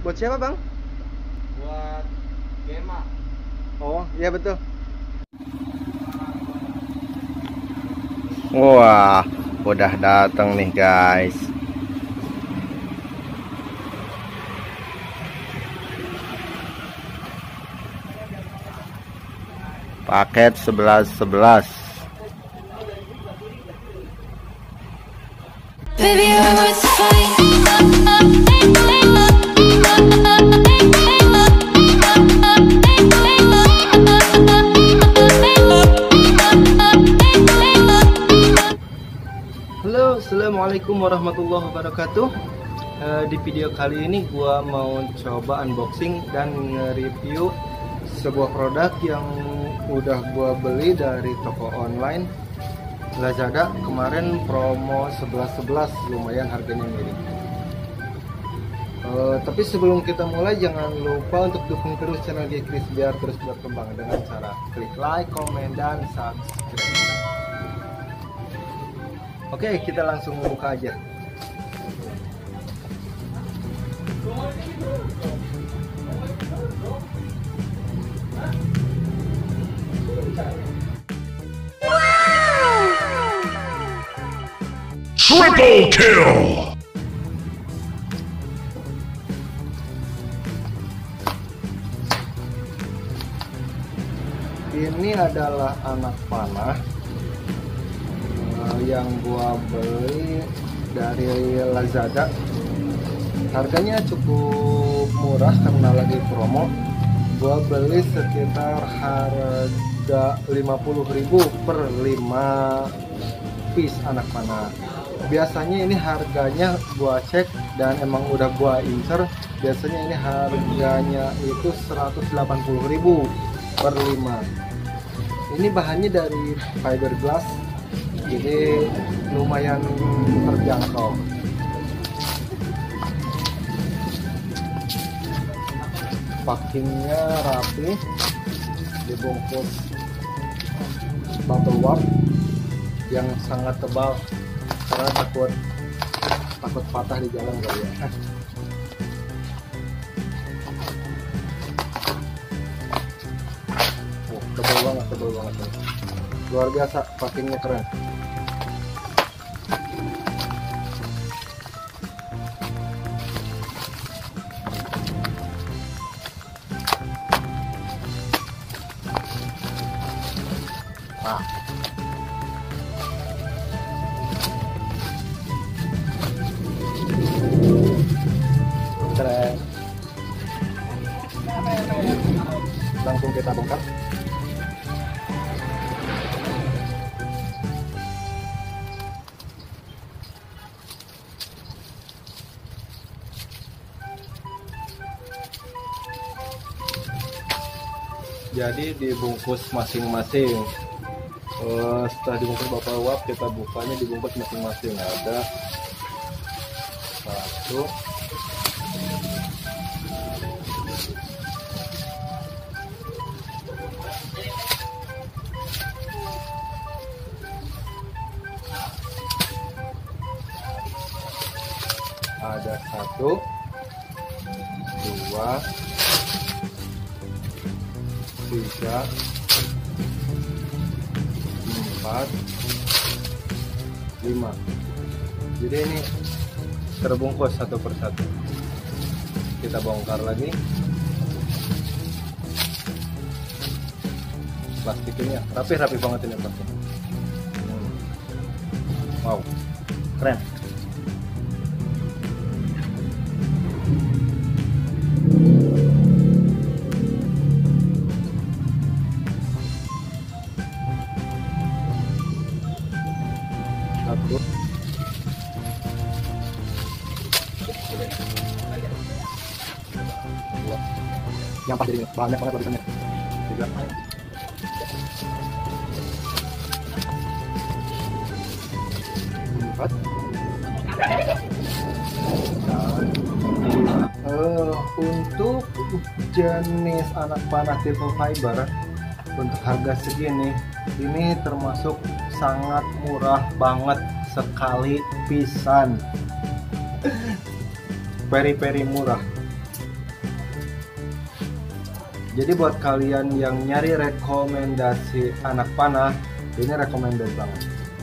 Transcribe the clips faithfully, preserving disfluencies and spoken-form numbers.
Buat siapa bang? Buat Gema. Oh iya betul. Wah, udah datang nih guys. Paket sebelas sebelas. Baby, you're worth the fight. Halo, assalamualaikum warahmatullahi wabarakatuh. Eh, di video kali ini gua mau coba unboxing dan nge-review sebuah produk yang udah gua beli dari toko online Lazada. Kemarin promo sebelas sebelas, lumayan harganya miring. Uh, tapi sebelum kita mulai, jangan lupa untuk dukung terus channel G-Kris biar terus berkembang dengan cara klik like, komen, dan subscribe. Oke, kita langsung buka aja. Triple kill! Ini adalah anak panah uh, yang gua beli dari Lazada. Harganya cukup murah karena lagi promo. Gua beli sekitar harga lima puluh ribu per lima piece anak panah. Biasanya ini harganya gua cek dan emang udah gua incer, biasanya ini harganya itu seratus delapan puluh ribu per lima. Ini bahannya dari fiberglass, jadi lumayan terjangkau. Packingnya rapi, dibungkus bubble wrap yang sangat tebal karena takut takut patah di jalan kali ya. Oh, tebal banget, tebal banget, luar biasa, packingnya keren. Nah, keren. Langsung kita bongkar. Jadi dibungkus masing-masing. Uh, setelah dibungkus bubble wrap, kita bukanya dibungkus masing-masing. Ada satu, ada satu, dua, tiga, empat, lima. Jadi ini terbungkus satu persatu. Kita bongkar lagi plastiknya, rapi-rapi banget ini plastik. Hmm. Wow, keren. Satu, dua, yang pas jadi banyak banget lapisannya. Tiga, empat, uh, untuk jenis anak panah tipe fiber untuk harga segini ini termasuk sangat murah banget sekali pisan. Peri-peri murah. Jadi buat kalian yang nyari rekomendasi anak panah, ini recommended banget.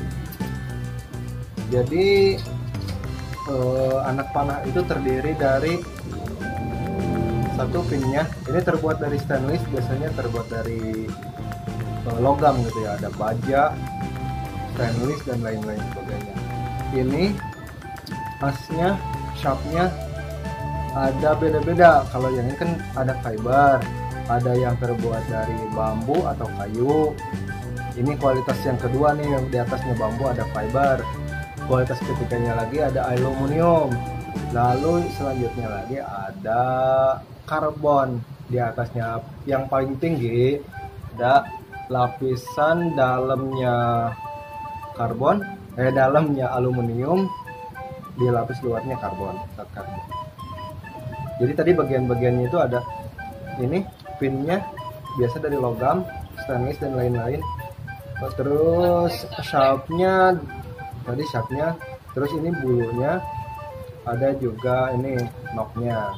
Jadi eh, anak panah itu terdiri dari satu pinnya, ini terbuat dari stainless, biasanya terbuat dari eh, logam gitu ya, ada baja, stainless dan lain-lain sebagainya. Ini asnya, shaftnya ada beda-beda. Kalau yang ini kan ada fiber, ada yang terbuat dari bambu atau kayu. Ini kualitas yang kedua nih, yang di atasnya bambu ada fiber. Kualitas ketiganya lagi ada aluminium. Lalu selanjutnya lagi ada karbon. Di atasnya yang paling tinggi ada lapisan dalamnya karbon, eh dalamnya aluminium, di lapis luarnya karbon, karbon. Jadi tadi bagian-bagiannya itu ada ini pinnya biasa dari logam, stainless dan lain-lain. Terus shaftnya tadi shaftnya, terus ini bulunya, ada juga ini knocknya.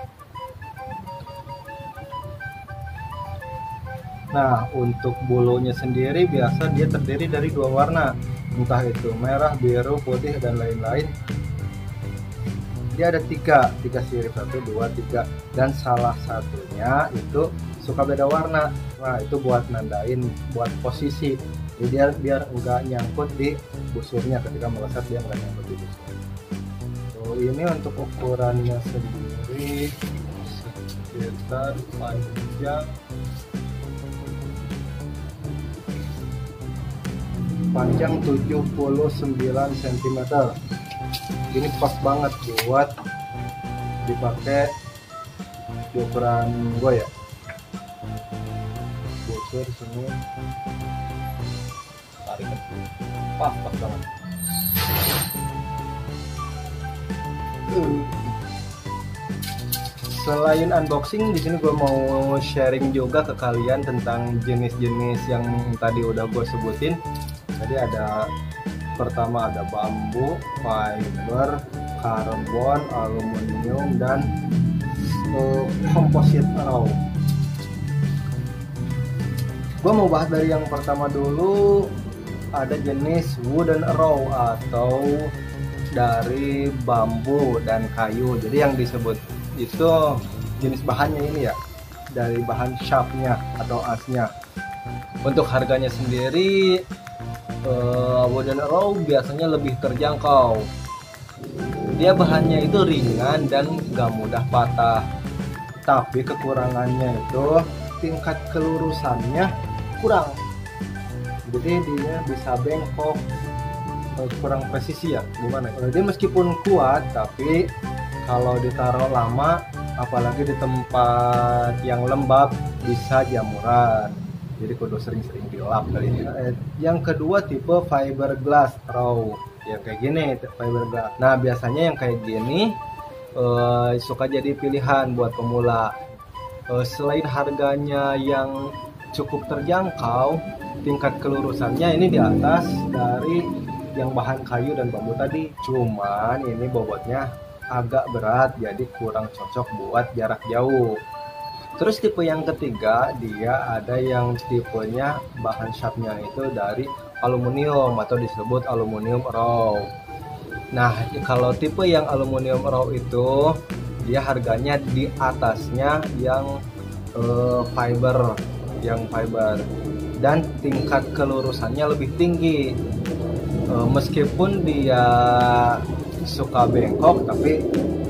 Nah, untuk bulunya sendiri biasa dia terdiri dari dua warna, entah itu merah, biru, putih dan lain-lain. Dia ada tiga, tiga sirip, satu, dua, tiga, dan salah satunya itu suka beda warna. Nah, itu buat nandain, buat posisi. Jadi biar biar enggak nyangkut di busurnya, ketika melesat dia enggak nyangkut di busur. So, ini untuk ukurannya sendiri sekitar panjang panjang tujuh puluh sembilan sentimeter. Ini pas banget buat dipakai di ukuran gue ya. Busur sini tarik pas pas banget. Selain unboxing, di sini gue mau sharing juga ke kalian tentang jenis-jenis yang tadi udah gue sebutin. Jadi ada pertama ada bambu, fiber, karbon, aluminium, dan uh, composite raw. Gue mau bahas dari yang pertama dulu. Ada jenis wooden raw atau dari bambu dan kayu. Jadi yang disebut itu jenis bahannya ini ya, dari bahan shaftnya atau asnya. Untuk harganya sendiri, Uh, wooden raw biasanya lebih terjangkau. Dia bahannya itu ringan dan gak mudah patah. Tapi kekurangannya itu tingkat kelurusannya kurang. Jadi dia bisa bengkok, uh, kurang presisi ya. Gimana? Uh, dia meskipun kuat, tapi kalau ditaruh lama, apalagi di tempat yang lembab, bisa jamuran. Jadi kudu sering-sering dilap kali ini. Eh, yang kedua tipe fiberglass raw, yang kayak gini fiberglass. Nah biasanya yang kayak gini eh, suka jadi pilihan buat pemula. Eh, selain harganya yang cukup terjangkau, tingkat kelurusannya ini di atas dari yang bahan kayu dan bambu tadi. Cuman ini bobotnya agak berat, jadi kurang cocok buat jarak jauh. Terus tipe yang ketiga, dia ada yang tipenya bahan shaftnya itu dari aluminium atau disebut aluminium raw. Nah, kalau tipe yang aluminium raw itu dia harganya di atasnya yang uh, fiber, yang fiber, dan tingkat kelurusannya lebih tinggi. Uh, meskipun dia suka bengkok, tapi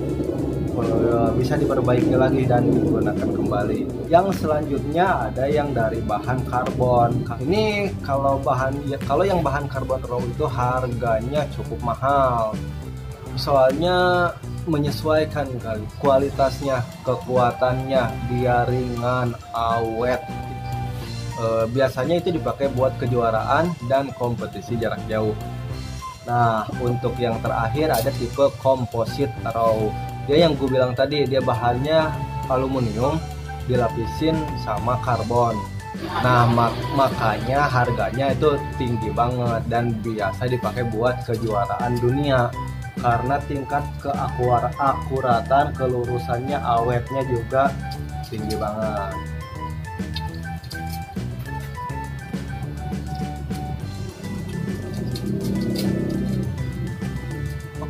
bisa diperbaiki lagi dan digunakan kembali. Yang selanjutnya ada yang dari bahan karbon. Ini kalau bahan ya, kalau yang bahan karbon raw itu harganya cukup mahal. Soalnya menyesuaikan kali kualitasnya, kekuatannya, dia ringan, awet. E, biasanya itu dipakai buat kejuaraan dan kompetisi jarak jauh. Nah, untuk yang terakhir ada tipe composite raw. Dia yang gue bilang tadi, dia bahannya aluminium dilapisin sama karbon. Nah mak makanya harganya itu tinggi banget dan biasa dipakai buat kejuaraan dunia karena tingkat keakuratan, kelurusannya, awetnya juga tinggi banget.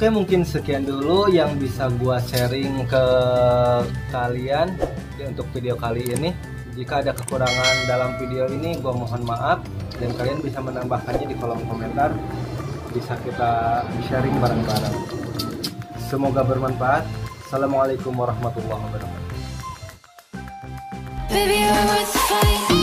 Oke, mungkin sekian dulu yang bisa gua sharing ke kalian ya, untuk video kali ini. Jika ada kekurangan dalam video ini, gua mohon maaf, dan kalian bisa menambahkannya di kolom komentar. Bisa kita sharing bareng-bareng. Semoga bermanfaat. Assalamualaikum warahmatullahi wabarakatuh. Baby, you're worth the fight.